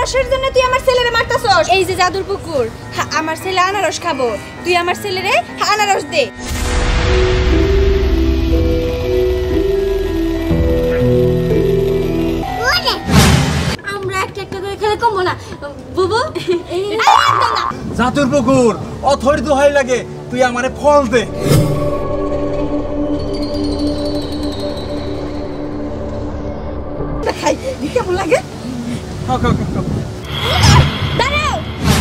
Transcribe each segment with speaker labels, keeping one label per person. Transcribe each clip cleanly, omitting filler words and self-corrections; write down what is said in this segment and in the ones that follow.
Speaker 1: আনারসের জন্য তুই আমার ছেলেরে মারতাছস। এই যে জাদুর পুকুর, আমার ছেলে আনারস খাবো, তুই আমার ছেলেরে আনারস দে। আমরা একটা একটা করে খেলে কমবো না বুবু।
Speaker 2: জাদুর পুকুর অথর দোহাই লাগে, তুই আমারে ফল দে।
Speaker 1: খাই কেমন লাগে?
Speaker 2: খাও খাও খাও।
Speaker 1: দাঁড়াও।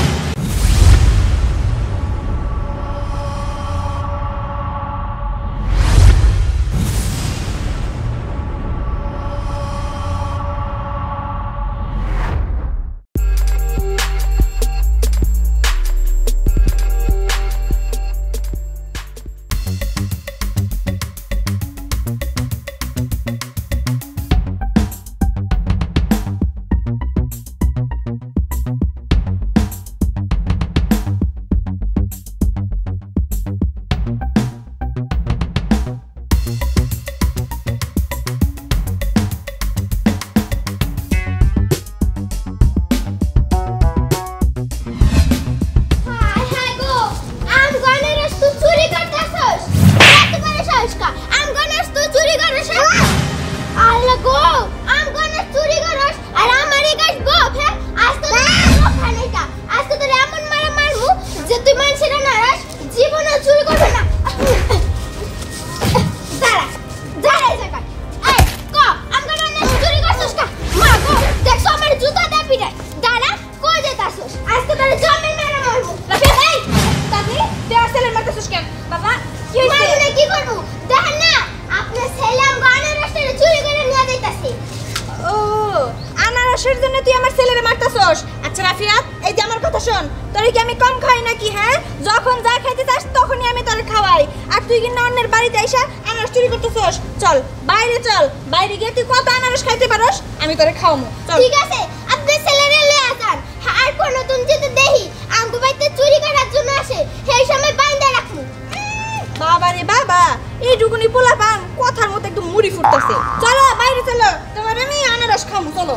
Speaker 1: আচ্ছা রাফিয়াত, এই যে আমার কথা শোন, তোরে কি আমি কম খাই নাকি? হ্যাঁ, যখন যা খাইতে চাস তখনই আমি তোরে খাওয়াই, আর তুই কি না অন্যের বাড়িতে আইসা আনারস চুরি করতেছস? চল বাইরে, চল বাইরে গিয়ে তুই কত আনারস খাইতে পারস আমি তোরে খাওয়ামু। চল। ঠিক আছে, আপনি ছেলেরে লয়ে আসেন, আর কোন তুমি যদি দেখি আমগো বাইতে চুরি করার জন্য আসে, সেই সময় বাইন্দা রাখমু। বাবা রে বাবা, এই ডুগুনি পোলা পান কথার মতো একদম মুড়ি ফুটতেছে। চলো বাইরে চলো, তোমার আমি আনারস খামু। চলো।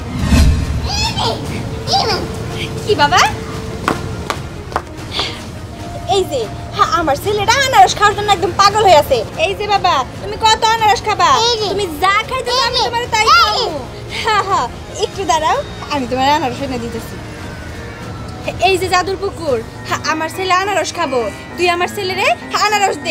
Speaker 1: কি বাবা? এই যে আমার ছেলেটা আনারস খাওয়ার জন্য একদম পাগল হয়ে আছে। এই যে বাবা, তুমি কত আনারস খাবা? তুমি যা খাইতে আমি তোমার তাই খাবো। হ্যাঁ হ্যাঁ, একটু দাঁড়াও, আমি তোমার আনারস এনে দিতেছি। এই যে জাদুর পুকুর, আমার ছেলে আনারস খাবো, তুই আমার ছেলেরে আনারস দে।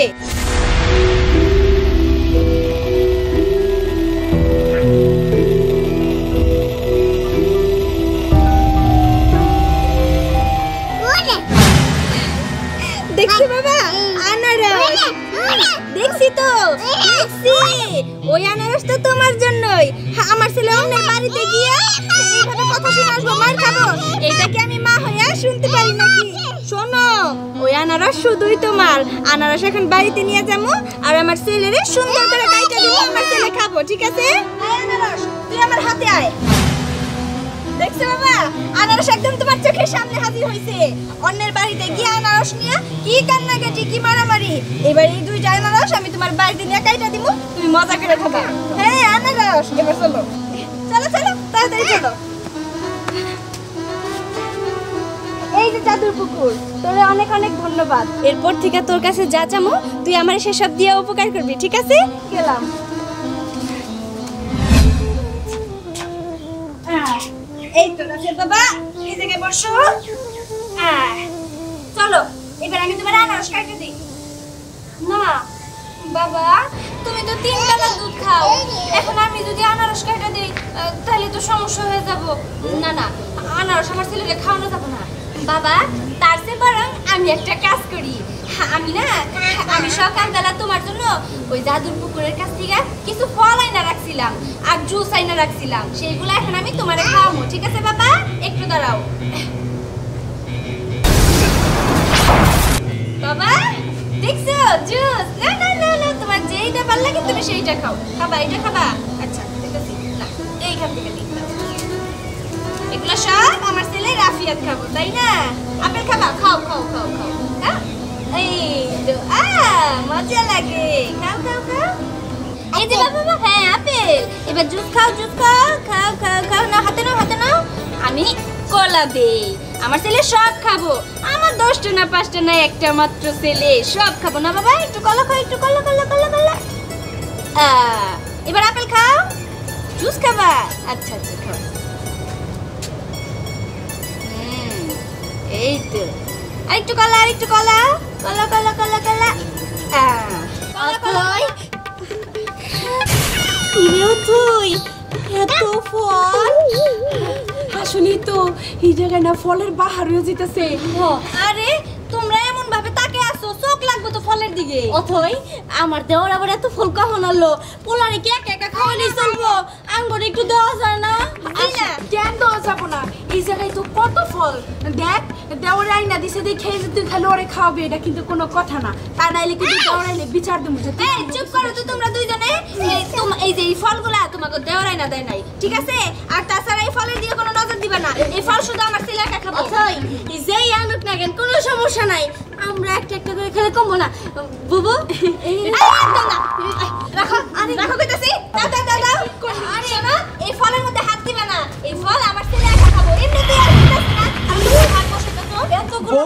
Speaker 1: দেখছি বাবা, আনারস দেখছি তো, দেখছি। ওই আনারস তো তোমার জন্যই। আমার ছেলে অন্যের বাড়িতে গিয়ে এইভাবে কথা শুনে আসবো, মার খাবো, এটা কি আমি মা হইয়া শুনতে পারি নাকি? শোনো, ওই আনারস শুধুই তোমার। আনারস এখন বাড়িতে নিয়ে যাবো, আর আমার ছেলেরে সুন্দর করে কাইটা দিব, আমার ছেলে খাবো, ঠিক আছে? আনারস তুই আমার হাতে আয়। দেখছো বাবা, আনারস একদম তোমার চোখের সামনে হাজির হইছে। অন্যের বাড়িতে গিয়ে আনারস নিয়ে কি কান্নাকাটি, কি মারামারি। এবার এই দুইটা আনারস আমি তোমার বাড়িতে নিয়ে কাইটা দিব, তুমি মজা করে খাবা। হ্যাঁ আনারস, এবার চলো চলো চলো, তাড়াতাড়ি চলো। এই যে জাদুর পুকুর, তোরে অনেক অনেক ধন্যবাদ। এরপর থেকে তোর কাছে যা চামু তুই আমার সেসব দিয়ে উপকার করবি, ঠিক আছে? গেলাম। এই তো রাফিয়াত বাবা, এই জায়গায় বসো। চলো, এবার আমি তোমার আনারস কাটতে দিই। না বাবা, তুমি তো 3 বেলা দুধ খাও, এখন আমি যদি আনারস কাটতে দিই তাহলে তো সমস্যা হয়ে যাব। না না, আনারস আমার ছেলেকে খাওয়ানো যাবে না বাবা। তার চেয়ে বরং আমি একটা কাজ করি, আমি সকালবেলা তোমার জন্য ওই জাদুর পুকুরের কাছ থেকে কিছু ফল আইনা রাখছিলাম আর জুস আইনা রাখছিলাম, সেইগুলো এখন আমি তোমারে খাওয়াবো, ঠিক আছে বাবা? একটু দাঁড়াও বাবা। দেখছো জুস? না না না না, তোমার যেইটা ভালো লাগে তুমি সেইটা খাও। খাবা? এটা খাবা? আচ্ছা ঠিক আছে, না এইখান থেকে নিই। এগুলো সব আমার ছেলে রাফিয়াত খাবো, তাই না? আপেল খাবা? খাও খাও খাও খাও। এই তো মজা লাগে, খাও খাও খাও। এই যে বাবা, হ্যাঁ আপেল। এবার জুস খাও, জুস খাও, খাও খাও খাও। না হাতে নাও, হাতে নাও। আমি কলা দেই। আমার ছেলে সব খাবো, আমার 10টা না 5টা না একটা মাত্র ছেলে, সব খাবো না বাবা। একটু কলা খাও, একটু কলা কলা কলা কলা। এবার আপেল খাও, জুস খাবা? আচ্ছা আচ্ছা খাও। এই তো আরেকটু কলা, আরেকটু কলা, কলা কলা কলা কলা।
Speaker 3: তুই এত ফল আসলে তো এই জায়গায় না ফলের বাহার হয়ে যেতেছে।
Speaker 1: আরে তোমরা এমন ভাবে তাকে আসো, চোখ লাগবে তো ফলের দিকে।
Speaker 3: অথই আমার দেওয়ার আবার এত ফল কখন হলো? পোলারে কি একা একা খাওয়ালেই চলবো? আঙ্গুর একটু দেওয়া যায় না? কেন দেওয়া যাবো না? এই জায়গায় তো কত ফল। দেখ দেওয়ার আইনা দিছে, দেখে তুই খালি ওরে খাওয়াবে, এটা কিন্তু কোনো কথা না। তা নাইলে কিন্তু দেওয়ার আইলে বিচার দেবো।
Speaker 1: এই চুপ করো তো তোমরা দুইজনে। এই যে এই ফলগুলা তোমাকে দেওয়ার আইনা দেয় নাই, ঠিক আছে? আর তাছাড়া এই ফলের দিকে কোনো নজর দিবা না। এই ফল শুধু আমার ছেলে একা খাবো।
Speaker 3: যেই আনুক না কেন কোনো সমস্যা নাই, আমরা একটা একটা করে খেলে কমবো না বুবু।
Speaker 1: একদম না, রাখো রাখো কইতাছি। দাও দাও দাও দাও। আরে শোনো, এই ফলের মধ্যে হাত দিবা না। এই ফল আমার ছেলে একা খাবো। এমনিতেই আর দিতাছি না, আমি তোমার হাত বসে তো এতগুলো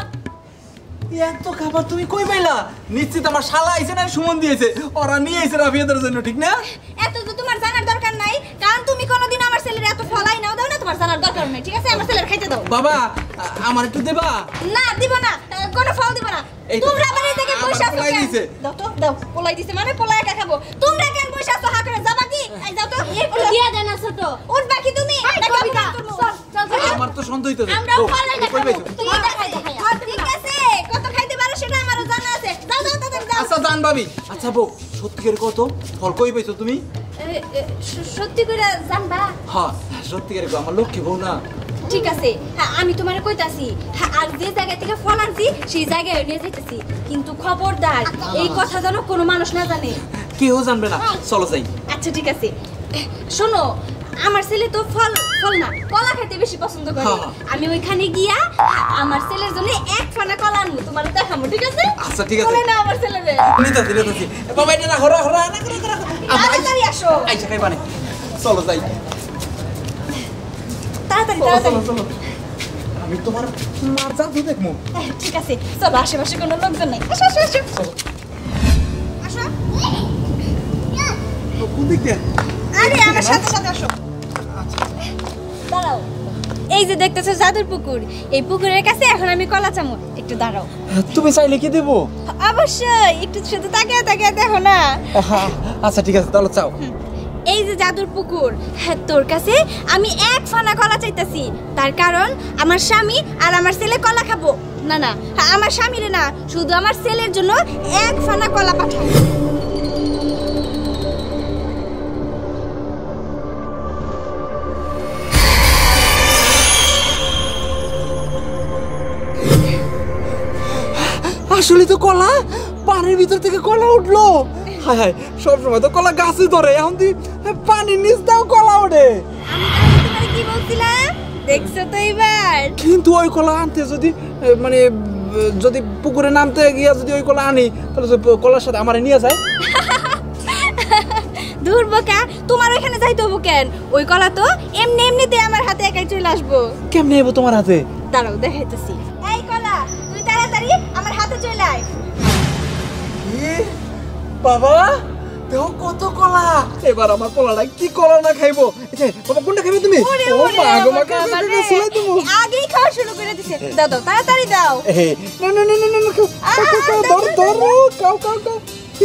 Speaker 2: এত খাবার তুমি কই পাইলা? নিশ্চিত আমার শালা আইছে না সুমন দিয়েছে, ওরা নিয়ে আইছে রাফিয়াদের জন্য, ঠিক না?
Speaker 1: এত তো তোমার জানার দরকার নাই, কারণ তুমি কোনোদিন আমার ছেলের এত ফলাই নাও দাও না, তোমার জানার দরকার নাই, ঠিক আছে? আমার ছেলের খাইতে দাও।
Speaker 2: বাবা আমার একটু দেবা?
Speaker 1: না দিব না, কোনো ফল দিব না। তোমরা বাড়ি থেকে পয়সা
Speaker 2: পোলাই দিছে।
Speaker 1: দাও তো দাও। পোলাই দিছে মানে পোলাই একা খাবো। তোমরা কেন পয়সা তো হা করে যাবা কি? এই দাও তো একটু দিয়া দেন না ছোট। উঠবা কি তুমি?
Speaker 3: কবিতা চল চল চল।
Speaker 2: আমার তো সন্দেহ হইতাছে।
Speaker 3: আমরা ফলাই না খাবো।
Speaker 1: তুই দেখাই দেখাই। ঠিক আছে, কত খাইতে পারো সেটা আমারও জানা আছে। দাও দাও দাও দাও।
Speaker 2: আচ্ছা জান ভাবি। আচ্ছা বউ, সত্যিকার কত ফল কই পাইছো তুমি?
Speaker 1: সত্যি করে জানবা?
Speaker 2: হ্যাঁ সত্যিকার কো, আমার লক্ষ্মী বউ না।
Speaker 1: ঠিক আছে, হ্যাঁ আমি তোমারে কইতাছি। হ্যাঁ, আর যে জায়গা থেকে ফল আনছি সেই জায়গায় নিয়ে যাইতেছি, কিন্তু খবরদার এই কথা যেন কোনো মানুষ না জানে।
Speaker 2: কেউ জানবে না, চলো যাই।
Speaker 1: আচ্ছা ঠিক আছে, শোনো, আমার ছেলে তো ফল না কলা খেতে বেশি পছন্দ করে। আমি ওইখানে গিয়া আমার ছেলের জন্য এক ফানা কলা আনবো, তোমার দেখাবো, ঠিক আছে?
Speaker 2: আচ্ছা ঠিক আছে।
Speaker 1: বলে না আমার ছেলেরে।
Speaker 2: নিতাছি নিতাছি। বাবা এটা না হরা হরা না করে করে।
Speaker 1: তাড়াতাড়ি আসো।
Speaker 2: আইসা খাই পানি। চলো যাই।
Speaker 1: তাড়াতাড়ি
Speaker 2: চলো
Speaker 1: তাড়াতাড়ি।
Speaker 2: চলো চলো। আমি তোমার মার জাদু দেখমু।
Speaker 1: ঠিক আছে, চলো, আশেপাশে কোনো লোকজন নাই। আসো আসো আসো আসো।
Speaker 2: কোন দিক দিয়ে?
Speaker 1: আরে আমার সাথে সাথে আসো। দাঁড়াও, এই যে দেখতেছো জাদুর পুকুর, এই পুকুরের কাছে এখন আমি কলা চামু, একটু দাঁড়াও।
Speaker 2: তুমি চাইলে কি দেবো?
Speaker 1: অবশ্যই, একটু শুধু তাকিয়ে তাকিয়ে দেখো না।
Speaker 2: আচ্ছা ঠিক আছে, তাহলে চাও।
Speaker 1: এই যে জাদুর পুকুর, হ্যাঁ তোর কাছে আমি এক ফানা কলা চাইতাছি, তার কারণ আমার স্বামী আর আমার ছেলে কলা খাবো। না না, আমার স্বামীরে না, শুধু আমার ছেলের জন্য এক ফানা কলা পাঠাও।
Speaker 2: আসলে তো কলা, পানির ভিতর থেকে কলা উঠলো। হায় হায়, সবসময় তো কলা গাছে ধরে, এখন তুই পানির নিচ দাও কলা ওঠে।
Speaker 1: আমি তোমার কি বলছিলাম, দেখছো তো এবার?
Speaker 2: কিন্তু ওই কলা আনতে যদি মানে যদি পুকুরে নামতে গিয়া যদি ওই কলা আনি, তাহলে কলার সাথে আমারে নিয়ে যায়।
Speaker 1: দূর বোকা, তোমার ওইখানে যাইতে হবো কেন? ওই কলা তো এমনি এমনিতে আমার হাতে একাই চলে আসবো।
Speaker 2: কেমনে এবো তোমার হাতে?
Speaker 1: দাঁড়াও দেখাইতেছি। এই কলা, তুই তাড়াতাড়ি আমার হাতে চলে আয়।
Speaker 2: বাবা দেখো কত কলা, এবার আমার কলাটা কি কলা না খাইবো। বাবা কোনটা খাইবে তুমি? ও মা গো মা, শুলাই দেবো।
Speaker 1: আগেই খাওয়া শুরু করে দিছে। দাও দাও, তাড়াতাড়ি দাও।
Speaker 2: না না না না না, ধরো ধরো, খাও খাও খাও।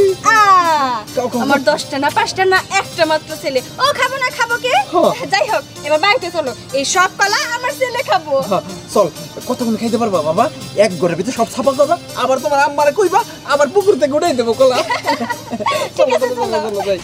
Speaker 1: আমার 10টা না 5টা না একটা মাত্র ছেলে, ও খাবো না, খাবো কে? যাই হোক, এবার বাড়িতে চলো, এই সব কলা আমার ছেলে খাবো।
Speaker 2: চল, কতক্ষণ খাইতে পারবা বাবা? এক ঘরের ভিতরে সব ছাপা করবা, আবার তোমার আম্মারে কইবা, আবার পুকুর থেকে উঠাই দেবো কলা। চলো চলো চলো চলো যাই।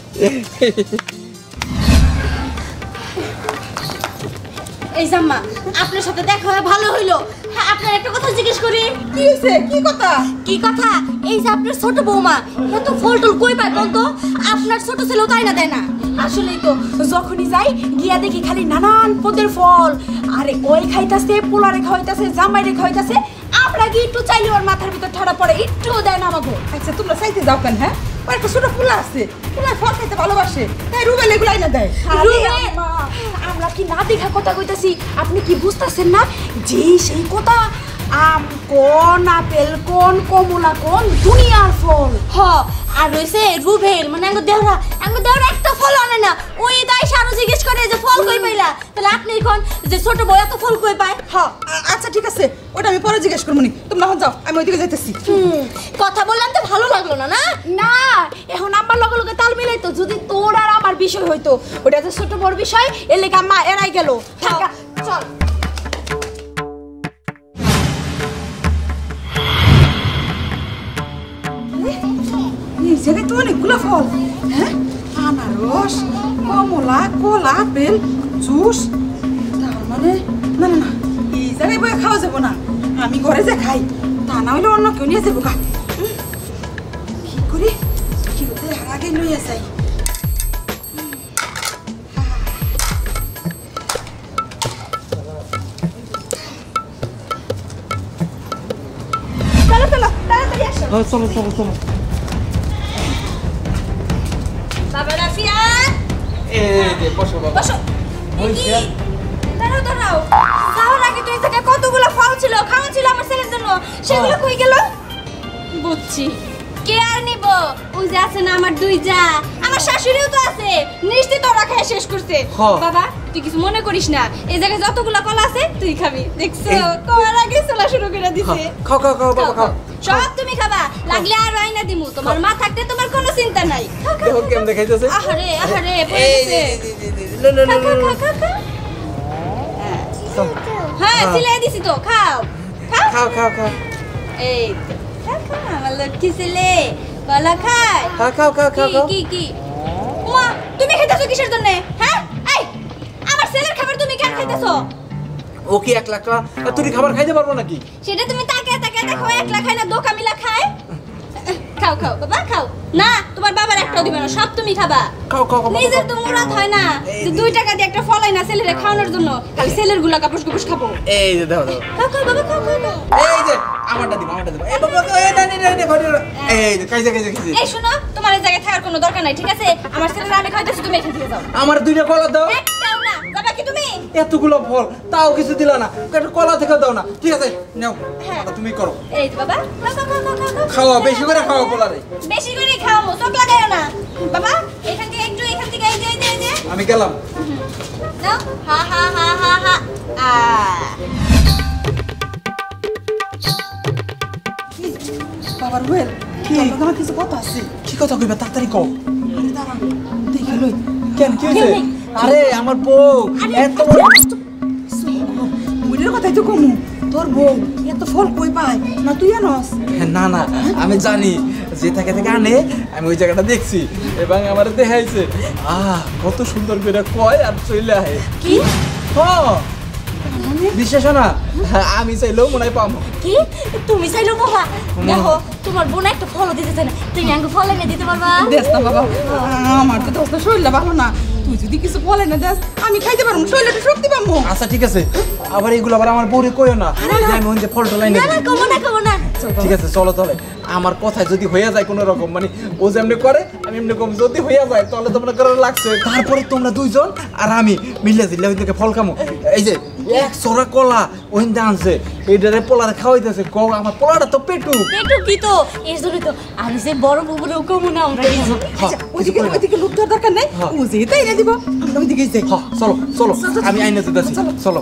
Speaker 3: এই জাম্মা, আপনার সাথে দেখা হয়ে ভালো হইলো। হ্যাঁ, আপনার একটা কথা জিজ্ঞেস করি।
Speaker 1: কি হইছে? কি কথা?
Speaker 3: কি কথা? এই যে আপনার ছোট বৌমা এত ফল টল কই পায় বলতো? আপনার ছোট ছেলেও তাই না দেয় না? আসলেই তো, যখনই যাই গিয়া দেখি খালি নানান পদের ফল, আরে ওই খাইতাছে, পোলারে খাইতাছে, জামাইরে খাইতাছে। আমরা কি একটু চাইলে ওর মাথার ভিতর ঠাড়া পড়ে, একটুও দেয় না আমাকে।
Speaker 4: আচ্ছা তোমরা চাইতে যাও কেন? হ্যাঁ, ওর একটা ছোট ফুলা আছে, ফুলা ফল খাইতে ভালোবাসে, তাই রুবেল এগুলো আইনা দেয়।
Speaker 3: রুবেল, আমরা আমরা কি না দেখা কথা কইতাছি, আপনি কি বুঝতেছেন না? যে সেই কথা, আম কোন, আপেল কোন, কমলা কোন, দুনিয়ার ফল। হ, আর রইছে রুবেল, মানে আঙ্গ দেওরা একটা ফল আনে না। ওই দাই সারু জিজ্ঞেস করে যে ফল কই পাইলা, তাহলে আপনি কোন যে ছোট বউ এত ফল কই পায়?
Speaker 4: হ্যাঁ আচ্ছা ঠিক আছে, ওটা আমি পরে জিজ্ঞেস করবো নি। তোমরা এখন যাও, আমি ওইদিকে যাইতেছি।
Speaker 3: কথা বললাম তো ভালো লাগলো না? না না, এখন আমার লগে লগে তাল মিলাইতো। যদি তোর আর আমার বিষয় হইতো, ওটা যে ছোট বড় বিষয়, এর লেগে মা এড়াই গেল। থাকা, চল।
Speaker 4: এই জায়গায় তো অনেকগুলো ফল। হ্যাঁ, আনারস, কমলা, কলা, আপেল, জুস। তার মানে না না না, এই জায়গায় বয়ে খাওয়া যাবো না। আমি ঘরে যে খাই, তা না হলে অন্য কেউ নিয়ে যাবো গা। কি করি, কি হতে আগে লইয়া যাই।
Speaker 3: চলো চলো, তাড়াতাড়ি আসো।
Speaker 2: চলো চলো চলো।
Speaker 3: বাবা রাফিয়া,
Speaker 2: এই যে বসো বাবা।
Speaker 3: বসো।
Speaker 2: হইছে?
Speaker 3: দাঁড়াও দাঁড়াও, যাওয়ার আগে তো এই জায়গায় কতগুলো ফল ছিল, খাওয়া ছিল আমার ছেলের জন্য, সেগুলো কই গেল? বুঝছি, কে আর নিব? ওই যে আছে না আমার দুই যা, আমার শাশুড়িও তো আছে, নিশ্চিত ওরা খেয়ে শেষ করছে।
Speaker 2: হ্যাঁ।
Speaker 3: বাবা তুই কিছু মনে করিস না, এই জায়গায় যতগুলো কলা আছে তুই খাবি। দেখছো
Speaker 2: এই-
Speaker 3: কলার আগে চলা শুরু করে দিছে।
Speaker 2: খাও খাও খাও বাবা খাও।
Speaker 3: সব তুমি খাবা, লাগলে আর আইনা দিমু। তোমার মা থাকতে তোমার কোনো চিন্তা নাই। খাও, খাও,
Speaker 2: দেখো
Speaker 3: খাও,
Speaker 2: কেমন দেখাইতেছে।
Speaker 3: আহারে আহারে পড়ে
Speaker 2: এই
Speaker 3: গেছে।
Speaker 2: লো লো লো
Speaker 3: খা,
Speaker 2: লো।
Speaker 3: খা, খা, খা, খা। হ্যাঁ সিলাই দিছি তো, খাও খাও।
Speaker 2: খাও খাও খাও।
Speaker 3: এই তো, খা, খা, আমার লক্ষ্মী ছেলে কলা খায়।
Speaker 2: খাও খাও খাও খাও
Speaker 3: কি
Speaker 2: খাও।
Speaker 3: কি কি মা, তুমি খাইতেছো কিসের জন্য? হ্যাঁ, এই আমার ছেলের খাবার তুমি কেন খাইতেছো?
Speaker 2: ও কি 1 লাখ টাকা তুই খাবার খাইতে পারবো নাকি?
Speaker 3: সেটা তুমি তাকে তাকে দেখো, একলা খায় না দোকা মিলা খায়। খাও খাও বাবা খাও। না, তোমার বাবার একটাও দিবে না, সব তুমি খাবা।
Speaker 2: খাও খাও খাও বাবা,
Speaker 3: নিজের
Speaker 2: খাও।
Speaker 3: তো মুরাদ হয় না যে 2 টাকা দিয়ে একটা ফলাই না ছেলেরে খাওয়ানোর জন্য, খালি ছেলের গুলা কাপুস কাপুস খাবো।
Speaker 2: এই যে দাও দাও।
Speaker 3: খাও খাও বাবা খাও খাও খাও।
Speaker 2: এই যে আমারটা দিব আমারটা দিব। এই বাবা এই না না না ঘরে। এই যে কাইজা কাইজা কাইজা।
Speaker 3: এই শোনো, তোমার এই জায়গায় থাকার কোনো দরকার নাই, ঠিক আছে? আমার ছেলের আমি খাইতেছি, তুমি এখান থেকে যাও।
Speaker 2: আমার 2টা কলা দাও।
Speaker 3: একটাও না, বাবা কি তুমি?
Speaker 2: এতগুলো ফল তাও কিছু দিলা না, একটা কলা থেকে দাও না। ঠিক আছে নাও,
Speaker 3: হ্যাঁ।
Speaker 2: ওটা তুমি করো।
Speaker 3: এই যে বাবা, খাও খাও খাও খাও খাও।
Speaker 2: খাওয়া বেশি করে খাওয়া পোলারে।
Speaker 3: বেশি করে খাও, চোখ লাগায়ও না। বাবা এখান থেকে একটু, এখান থেকে এই যে এই যে এই যে।
Speaker 2: আমি গেলাম।
Speaker 3: নাও, হা হা হা হা হা।
Speaker 4: বাবার রুবেল,
Speaker 2: কি?
Speaker 4: তোমার কিছু কথা আছে।
Speaker 2: কি কথা কইবা তাড়াতাড়ি কও।
Speaker 4: আরে দাঁড়া, দেখে লই।
Speaker 2: কেন কি হইছে? আরে আমার বউ এত বড়
Speaker 4: ওইটার কথাই তো কমু। তোর বউ এত ফল কই পায় না, তুই আনস?
Speaker 2: না না আমি জানি যে থেকে থেকে আনে, আমি ওই জায়গাটা দেখছি এবং আমার দেখাইছে। কত সুন্দর করে কয় আর চলে আহে।
Speaker 3: কি
Speaker 2: হ্যাঁ বিশ্বাস না, আমি চাইলেও মনে হয় পাবো।
Speaker 3: কি তুমি চাইলো বাবা? দেখো তোমার বোন একটা ফল দিতে চায় না, তুমি আমাকে ফল এনে দিতে পারবা?
Speaker 4: দেস না বাবা, আমার তো দোস্ত শরীরটা ভালো না। তুই যদি কিছু বলে না দেস, আমি খাইতে পারবো, শরীরটা শক্তি পাবো।
Speaker 2: আচ্ছা ঠিক আছে, আবার এগুলো আবার আমার বউরে কইও না যে আমি ওই যে ফলটা লাইনে
Speaker 3: না না, কমো না কমো না।
Speaker 2: ঠিক আছে চলো তাহলে। আমার কথায় যদি হইয়া যায় কোনো রকম, মানে ও যেমনি করে আমি এমনি কম, যদি হইয়া যায় তাহলে তোমরা করে লাগছে। তারপরে তোমরা 2 জন আর আমি মিলে দিলে ওই থেকে ফল খামো। এই যে 1 ছড়া কলা ওইটা আনছে, এইটারে পোলারে খাওয়াইতেছে। আমার পোলাটা তো পেটু।
Speaker 3: পেটু কি তো, এর জন্য তো আমি যে বড় বুবুরেও কমো না আমরা এই যে।
Speaker 4: আচ্ছা, ওইদিকে লোক দেওয়ার দরকার নেই, ও যেটা এনে দিব আমরা ওইদিকে যাই।
Speaker 2: চলো চলো আমি আইনে দিতেছি। চলো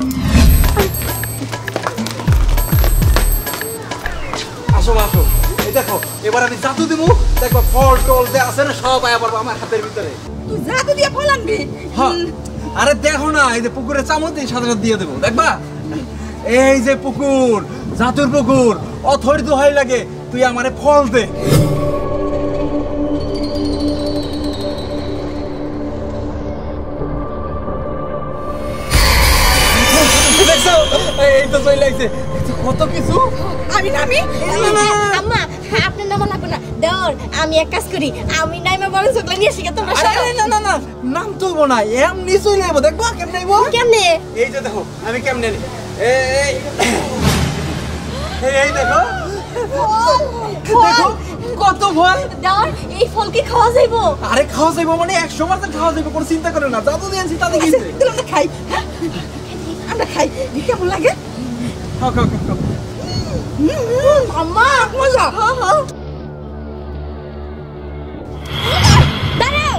Speaker 2: আসো আসো। এই দেখো এবার আমি জাদু দিমু, দেখো ফল টল যে আছে না সব আয়া পড়বো আমার হাতের ভিতরে।
Speaker 4: তুই জাদু দিয়ে ফল আনবি?
Speaker 2: হ্যাঁ আরে দেখো না, এই যে পুকুরে চামচ দিয়ে সাথে সাথে দিয়ে দেবো, দেখবা? এই যে পুকুর, জাতুর পুকুর, অথর দোহাই লাগে তুই আমারে ফল দে। দেখছো এই তো চলে লাগছে কত কিছু।
Speaker 4: আমি নামি?
Speaker 3: আম্মা আপনার নাম লাগবে না, দেওর আমি এক কাজ করি, আমি নাইমা বড় চোখলা নিয়ে শিখে তোমরা
Speaker 2: আরে না না না নাম তুইব না, এমনি চলে যাবো, দেখবা কেমনে আইবো?
Speaker 3: কেমনে?
Speaker 2: এই যে দেখো আমি কেমনে নি। এই এই দেখো দেখো কত ফল
Speaker 3: দেওয়ার এই ফল কি খাওয়া যাইবো?
Speaker 2: আরে খাওয়া যাইবো মানে 100% খাওয়া যাইবো, কোনো চিন্তা করে না। জাদু দিয়েছি তাতে কি হইছে?
Speaker 4: তাহলে আমরা খাই, হ্যাঁ? আমরা খাই, কেমন লাগে?
Speaker 2: খাও খাও খাও, খাও।
Speaker 3: আম্মা
Speaker 4: মজা।
Speaker 1: দাঁড়াও,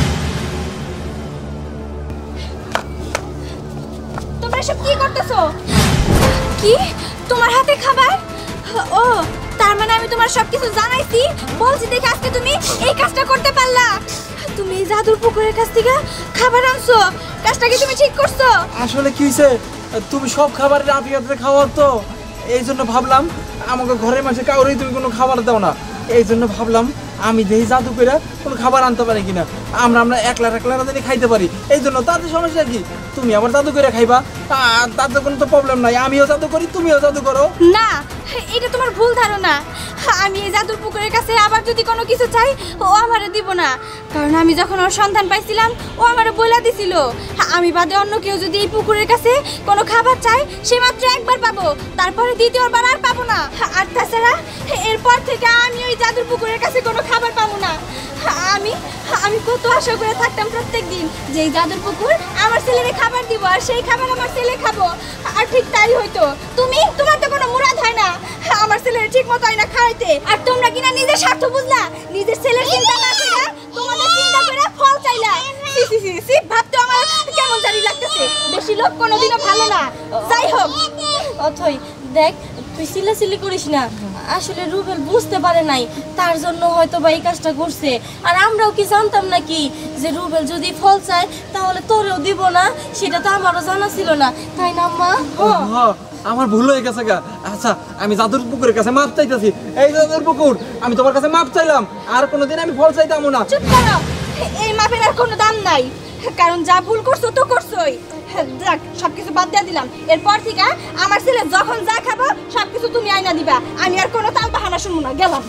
Speaker 1: তোমরা সব কি করতেছো? কি তোমার হাতে খাবার? ও তার মানে আমি তোমার সবকিছু জানাইছি, বলছি দেখে আজকে তুমি এই কাজটা করতে পারলা। তুমি এই জাদুর পুকুরের কাছ থেকে খাবার আনছো, কাজটা কি তুমি ঠিক করছো?
Speaker 2: আসলে কি হইছে, তুমি সব খাবার রাতে রাতে খাওয়ার তো, এই জন্য ভাবলাম আমাকে ঘরের মাঝে কাউরেই তুমি কোনো খাবার দাও না, এই জন্য ভাবলাম আমি দেখি জাদু করে কোনো খাবার আনতে পারি কিনা, আমরা আমরা একলা একলা রাতে খাইতে পারি, এই জন্য তাতে সমস্যা কি? তুমি আবার জাদু করে খাইবা, তাতে কোনো তো প্রবলেম নাই, আমিও জাদু করি তুমিও জাদু করো।
Speaker 1: না, এটা তোমার ভুল ধারণা। আমি এই জাদুর পুকুরের কাছে আবার যদি কোনো কিছু চাই ও আমারে দিব না, কারণ আমি যখন ওর সন্ধান পাইছিলাম ও আমারে বলে দিছিল আমি বাদে অন্য কেউ যদি এই পুকুরের কাছে কোনো খাবার চাই সে মাত্র একবার পাবো, তারপরে দ্বিতীয়বার আর পাবো না। আর তাছাড়া এরপর থেকে আমি ওই জাদুর পুকুরের কাছে কোনো খাবার পাবো না। আমি আমি কত আশা করে থাকতাম প্রত্যেক দিন যে এই জাদুর পুকুর আমার ছেলেরে খাবার দিব আর সেই খাবার আমার ছেলে খাবো, আর ঠিক তাই হইতো। তোমার তো কোনো মুরাদ হয় না আমার ছেলের ঠিক মতো হয় না খাইতে, আর তোমরা কিনা নিজের স্বার্থ বুঝলা, নিজের ছেলের চিন্তা না করে তোমাদের চিন্তা করে ফল চাইলা। সি সি সি সি, ভাবতে আমার কেমন জানি লাগতেছে, বেশি লোক কোনোদিনও ভালো না। যাই হোক
Speaker 3: অথই দেখ, তুই চিল্লাচিল্লি করিস না, আসলে রুবেল বুঝতে পারে নাই, তার জন্য হয়তো বা এই কাজটা করছে। আর আমরাও কি জানতাম নাকি যে রুবেল যদি ফল চায় তাহলে তোরেও দিব না, সেটা তো আমারও জানা ছিল না, তাই না আম্মা?
Speaker 2: হ্যাঁ, আমার ভুল হয়ে গেছে গা। আচ্ছা আমি জাদুর পুকুরের কাছে মাপ চাইতেছি, এই জাদুর পুকুর আমি তোমার কাছে মাপ চাইলাম, আর কোনোদিন আমি ফল চাইতাম না।
Speaker 1: চুপ করো, এই মাপের আর কোনো দাম নাই, কারণ যা ভুল করছো তো করছোই। যাক, সবকিছু বাদ দিয়ে দিলাম, এরপর থেকে আমার ছেলে যখন যা খাবো সবকিছু তুমি আইনা দিবা, আমি আর কোনো তাল বাহানা শুনবো না। গেলাম।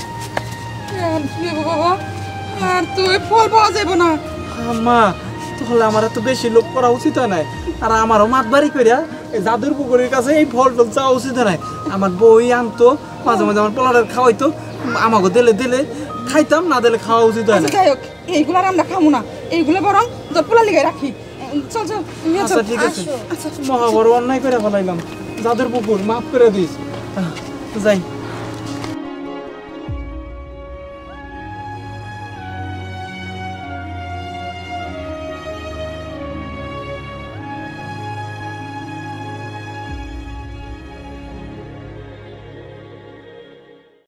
Speaker 4: আর কি হবো বাবা, আর তো এই ফল পাওয়া যাবে না।
Speaker 2: মা তাহলে আমার এত বেশি লোভ করা উচিত হয় নাই, আর আমারও মাতবাড়ি করিয়া এই জাদুর পুকুরের কাছে এই ফল টল চাওয়া উচিত হয় নাই। আমার বই আনতো মাঝে মাঝে, আমার পোলারের খাওয়াইতো, আমাকে দিলে দিলে খাইতাম, না দিলে খাওয়া উচিত হয় না।
Speaker 4: আচ্ছা যাই হোক, এইগুলো আর আমরা খাবো না, এইগুলো বরং তোর পোলা লিগাই রাখি। চল চল, নিয়ে চল।
Speaker 2: আচ্ছা ঠিক আছে, মহা বড় অন্যায় করে ফেলাইলাম, জাদুর পুকুর মাফ করে দিস। যাই।